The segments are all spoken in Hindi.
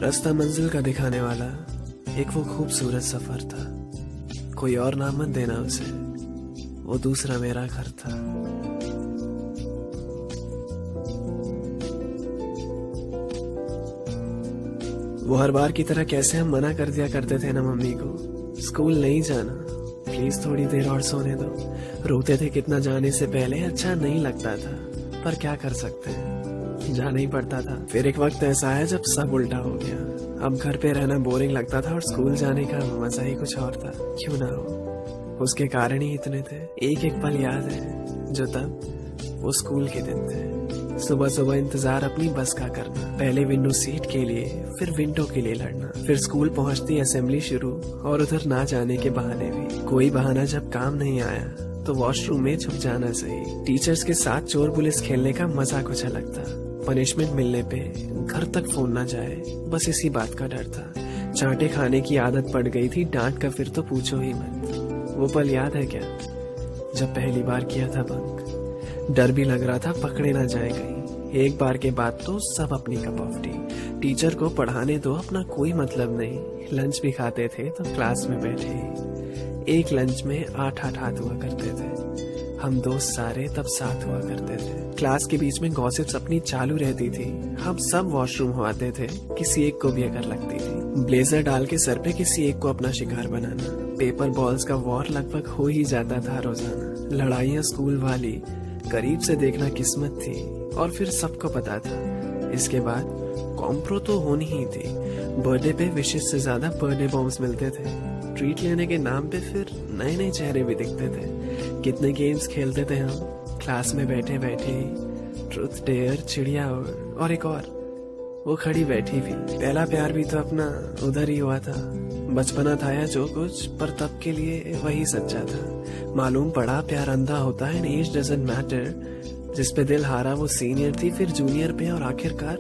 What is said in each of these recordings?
रास्ता मंजिल का दिखाने वाला एक वो खूबसूरत सफर था। कोई और नाम मत देना उसे, वो दूसरा मेरा घर था। वो हर बार की तरह कैसे हम मना कर दिया करते थे ना मम्मी को, स्कूल नहीं जाना, प्लीज थोड़ी देर और सोने दो। रोते थे कितना जाने से पहले, अच्छा नहीं लगता था पर क्या कर सकते हैं, जाना ही पड़ता था। फिर एक वक्त ऐसा आया जब सब उल्टा हो गया। अब घर पे रहना बोरिंग लगता था और स्कूल जाने का मजा ही कुछ और था। क्यों ना हो, उसके कारण ही इतने थे। एक एक पल याद है जो तब वो स्कूल के दिन थे। सुबह सुबह इंतजार अपनी बस का करना, पहले विंडो सीट के लिए फिर विंडो के लिए लड़ना, फिर स्कूल पहुंचती असेंबली शुरू और उधर ना जाने के बहाने भी। कोई बहाना जब काम नहीं आया तो वॉशरूम में छुप जाना सही। टीचर्स के साथ चोर पुलिस खेलने का मजा कुछ अलग था। पनिशमेंट मिलने पे घर तक फोन ना जाए, बस इसी बात का डर था। चाटे खाने की आदत पड़ गई थी, डांट का फिर तो पूछो ही मत। वो पल याद है क्या जब पहली बार किया था बंक? डर भी लग रहा था पकड़े ना जाए कहीं। एक बार के बाद तो सब अपनी कप ऑफ टी। टीचर को पढ़ाने दो, अपना कोई मतलब नहीं। लंच भी खाते थे तो क्लास में बैठे ही। एक लंच में 8-8 हाथ हुआ करते थे। हम दोस्त सारे तब साथ हुआ करते थे। क्लास के बीच में गॉसिप्स अपनी चालू रहती थी। हम सब वॉशरूम हो आते थे, किसी एक को भी अगर लगती थी। ब्लेजर डाल के सर पे किसी एक को अपना शिकार बनाना। पेपर बॉल्स का वॉर लगभग हो ही जाता था रोजाना। लड़ाइयाँ स्कूल वाली करीब से देखना किस्मत थी और फिर सबको पता था। इसके बाद कॉम्प्रो तो होनी ही थी। बर्थडे पे विशेष से ज्यादा बर्थडे बॉम्ब्स मिलते थे। ट्रीट लेने के नाम पे फिर नए नए चेहरे भी दिखते थे। कितने गेम्स खेलते थे हम क्लास में बैठे बैठे ही। ट्रूथ डेयर, चिड़िया और एक और वो खड़ी बैठी भी। पहला प्यार भी तो अपना उधर ही हुआ था। बचपना था या जो कुछ, पर तब के लिए वही सच्चा था। मालूम पड़ा प्यार अंधा होता है, एज डजंट मैटर। जिस पे दिल हारा वो सीनियर थी, फिर जूनियर पे और आखिरकार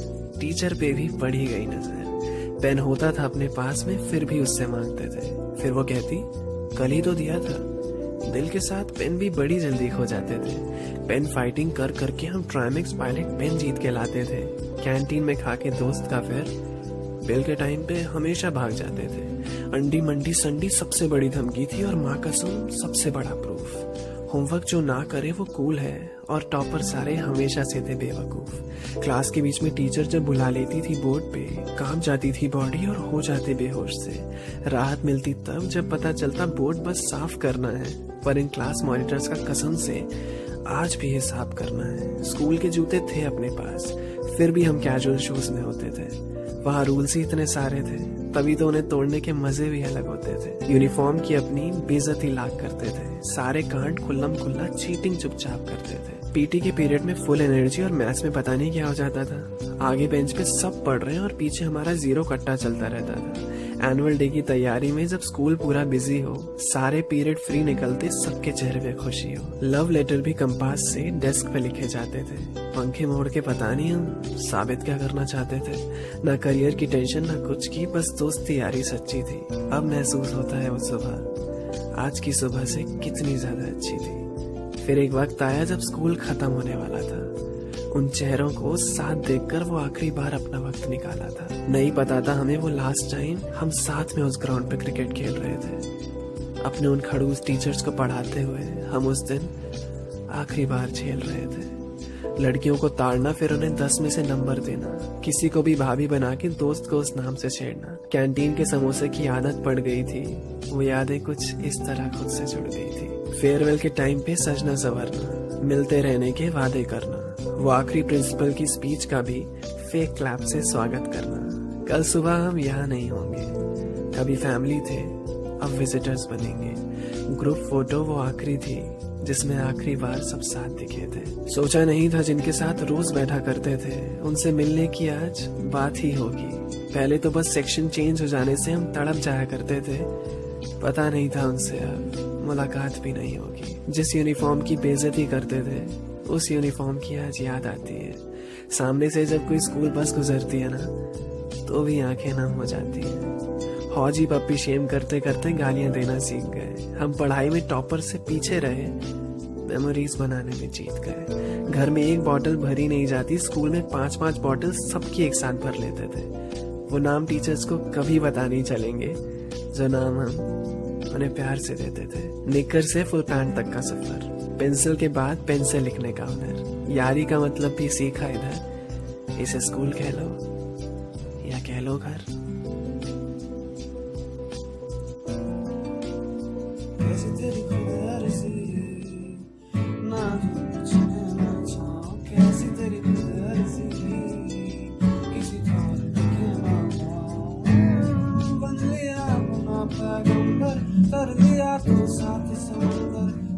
टीचर पे भी पड़ी गई नजर। पेन होता था अपने पास में, फिर भी उससे मांगते थे। फिर वो कहती कल ही तो दिया था। दिल के साथ पेन भी बड़ी जल्दी खो जाते थे। पेन फाइटिंग कर करके हम ट्राइमेक्स पायलट पेन जीत के लाते थे। कैंटीन में खा के दोस्त का फिर बिल के टाइम पे हमेशा भाग जाते थे। अंडी मंडी संडी सबसे बड़ी धमकी थी और माँ कसम सबसे बड़ा प्रूफ। होमवर्क जो ना करे वो कूल है और टॉपर सारे हमेशा से थे बेवकूफ। क्लास के बीच में टीचर जब बुला लेती थी बोर्ड पे, कांप जाती थी बॉडी और हो जाते बेहोश से। राहत मिलती तब जब पता चलता बोर्ड बस साफ करना है, पर इन क्लास मॉनिटर्स का कसम से आज भी हिसाब करना है। स्कूल के जूते थे अपने पास, फिर भी हम कैजुअल शूज में होते थे। वहाँ रूल्स ही इतने सारे थे, तभी तो उन्हें तोड़ने के मजे भी अलग होते थे। यूनिफॉर्म की अपनी बेइज्जती लाख करते थे। सारे कांड खुल्लम खुल्ला चीटिंग चुपचाप करते थे। पीटी के पीरियड में फुल एनर्जी और मैथ्स में पता नहीं क्या हो जाता था। आगे बेंच पे सब पढ़ रहे हैं और पीछे हमारा जीरो कट्टा चलता रहता था। एनुअल डे की तैयारी में जब स्कूल पूरा बिजी हो, सारे पीरियड फ्री निकलते, सबके चेहरे पे खुशी हो। लव लेटर भी कंपास से डेस्क पे लिखे जाते थे। पंखे मोड़ के पता नहीं हम साबित क्या करना चाहते थे। ना करियर की टेंशन ना कुछ की, बस दोस्ती यारी सच्ची थी। अब महसूस होता है वो सुबह आज की सुबह से कितनी ज्यादा अच्छी थी। फिर एक वक्त आया जब स्कूल खत्म होने वाला था। उन चेहरों को साथ देखकर वो आखिरी बार अपना वक्त निकाला था। नहीं पता था हमें वो लास्ट टाइम हम साथ में उस ग्राउंड पे क्रिकेट खेल रहे थे। अपने उन खड़ूस टीचर्स को पढ़ाते हुए हम उस दिन आखिरी बार झेल रहे थे। लड़कियों को ताड़ना, फिर उन्हें 10 में से नंबर देना, किसी को भी भाभी बना के दोस्त को उस नाम से छेड़ना। कैंटीन के समोसे की आदत पड़ गई थी, वो यादें कुछ इस तरह खुद से जुड़ गई थी। फेयरवेल के टाइम पे सजना संवरना, मिलते रहने के वादे करना, वो आखिरी प्रिंसिपल की स्पीच का भी फेक क्लैप से स्वागत करना। कल सुबह हम यहाँ नहीं होंगे, कभी फैमिली थे अब विजिटर्स बनेंगे। ग्रुप फोटो वो आखिरी थी जिसमें आखिरी बार सब साथ दिखे थे। सोचा नहीं था जिनके साथ रोज बैठा करते थे उनसे मिलने की आज बात ही होगी। पहले तो बस सेक्शन चेंज हो जाने से हम तड़प जाया करते थे, पता नहीं था उनसे अब मुलाकात भी नहीं होगी। जिस यूनिफॉर्म की बेइज्जती करते थे उस यूनिफॉर्म की आज याद आती है। सामने से जब कोई स्कूल बस गुजरती है ना तो भी आंखें नम हो जाती है। हौजी पप्पी शेम करते करते गालियां देना सीख गए। हम पढ़ाई में टॉपर से पीछे रहे, मेमोरीज बनाने में जीत गए। घर में एक बॉटल भरी नहीं जाती, स्कूल में 5-5 बॉटल सबकी एक साथ भर लेते थे। वो नाम टीचर्स को कभी पता नहीं चलेंगे जो नाम हम उन्हें प्यार से देते थे। निक्कर से फुल पैंट तक का सफर, पेंसिल के बाद पेन से लिखने का हुनर, यारी का मतलब भी सीखा इधर। इसे स्कूल कह लो या कह लो घर। कैसी तेरी खुदगर्जी ना कुछ कहना चाहो, कैसी तेरी खुदगर्जी किसी और के कहना बन लिया अपना पैगंबर, कर दिया तू साथ समंदर।